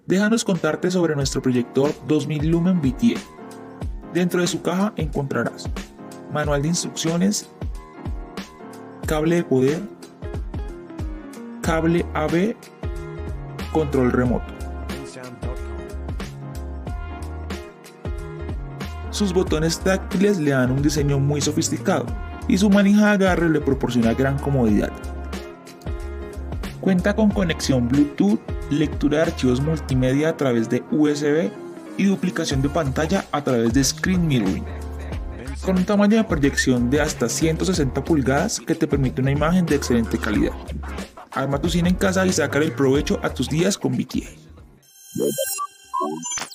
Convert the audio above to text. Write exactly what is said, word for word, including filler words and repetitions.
Déjanos contarte sobre nuestro proyector dos mil Lumen V T A. Dentro de su caja encontrarás manual de instrucciones, cable de poder, cable A V, control remoto. Sus botones táctiles le dan un diseño muy sofisticado y su manija de agarre le proporciona gran comodidad. Cuenta con conexión Bluetooth, lectura de archivos multimedia a través de U S B y duplicación de pantalla a través de Screen Mirroring, con un tamaño de proyección de hasta ciento sesenta pulgadas que te permite una imagen de excelente calidad. Arma tu cine en casa y sacar el provecho a tus días con V T A.